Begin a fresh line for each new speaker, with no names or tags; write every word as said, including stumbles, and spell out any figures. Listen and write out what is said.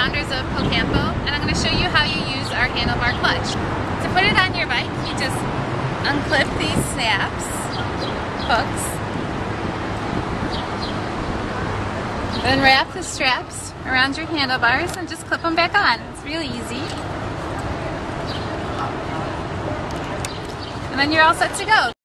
founders of Pocampo, and I'm going to show you how you use our handlebar clutch. To put it on your bike, you just unclip these snaps, hooks, then wrap the straps around your handlebars and just clip them back on. It's really easy. And then you're all set to go.